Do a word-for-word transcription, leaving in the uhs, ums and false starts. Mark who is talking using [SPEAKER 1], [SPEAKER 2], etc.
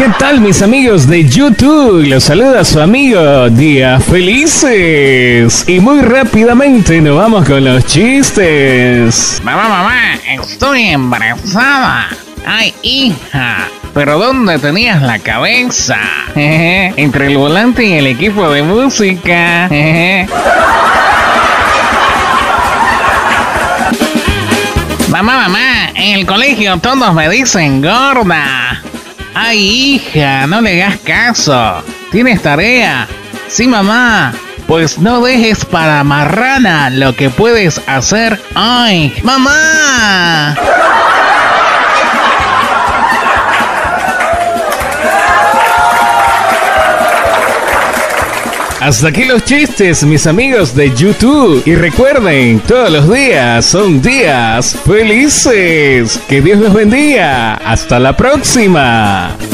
[SPEAKER 1] ¿Qué tal, mis amigos de YouTube? Los saluda su amigo Días Felices. Y muy rápidamente nos vamos con los chistes.
[SPEAKER 2] Mamá, mamá, estoy embarazada. Ay, hija, ¿pero dónde tenías la cabeza? Entre el volante y el equipo de música. Mamá, mamá, en el colegio todos me dicen gorda. Ay, hija, no le hagas caso. ¿Tienes tarea? Sí, mamá. Pues no dejes para marrana lo que puedes hacer hoy. ¡Mamá!
[SPEAKER 1] Hasta aquí los chistes, mis amigos de YouTube. Y recuerden, todos los días son días felices. Que Dios los bendiga. Hasta la próxima.